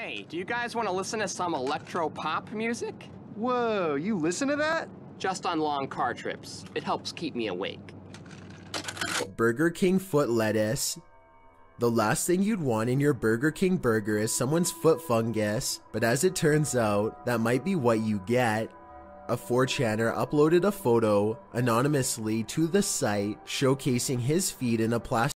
Hey, do you guys want to listen to some electro-pop music? Whoa, you listen to that? Just on long car trips. It helps keep me awake. Burger King foot lettuce. The last thing you'd want in your Burger King burger is someone's foot fungus, but as it turns out, that might be what you get. A 4chaner uploaded a photo anonymously to the site showcasing his feet in a plastic